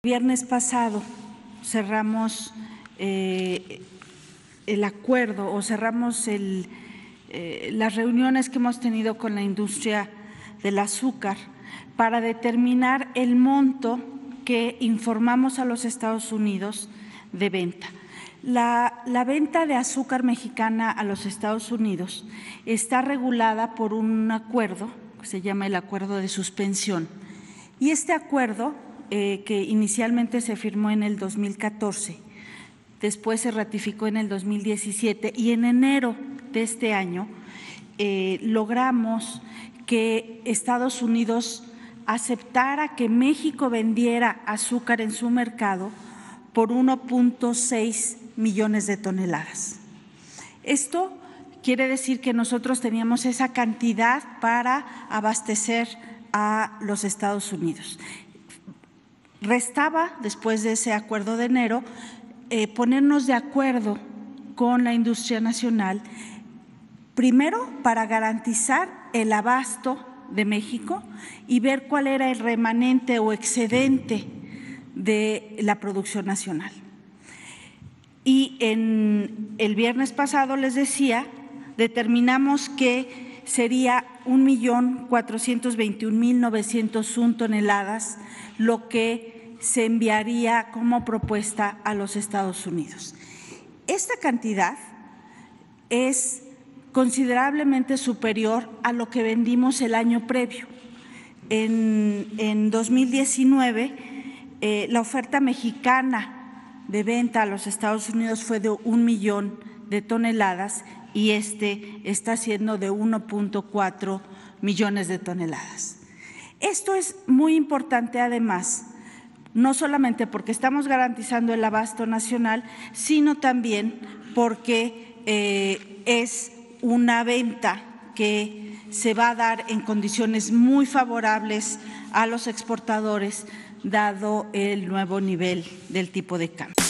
Viernes pasado cerramos el acuerdo o cerramos las reuniones que hemos tenido con la industria del azúcar para determinar el monto que informamos a los Estados Unidos de venta. La venta de azúcar mexicana a los Estados Unidos está regulada por un acuerdo que se llama el Acuerdo de Suspensión. Y este acuerdo, que inicialmente se firmó en el 2014, después se ratificó en el 2017 y en enero de este año logramos que Estados Unidos aceptara que México vendiera azúcar en su mercado por 1.6 millones de toneladas. Esto quiere decir que nosotros teníamos esa cantidad para abastecer a los Estados Unidos. Restaba, después de ese acuerdo de enero, ponernos de acuerdo con la industria nacional, primero para garantizar el abasto de México y ver cuál era el remanente o excedente de la producción nacional. Y el viernes pasado, les decía, determinamos que sería 1.421.901 toneladas lo que se enviaría como propuesta a los Estados Unidos. Esta cantidad es considerablemente superior a lo que vendimos el año previo. En 2019, la oferta mexicana de venta a los Estados Unidos fue de 1 millón de toneladas y está siendo de 1.4 millones de toneladas. Esto es muy importante además, no solamente porque estamos garantizando el abasto nacional, sino también porque es una venta que se va a dar en condiciones muy favorables a los exportadores, dado el nuevo nivel del tipo de cambio.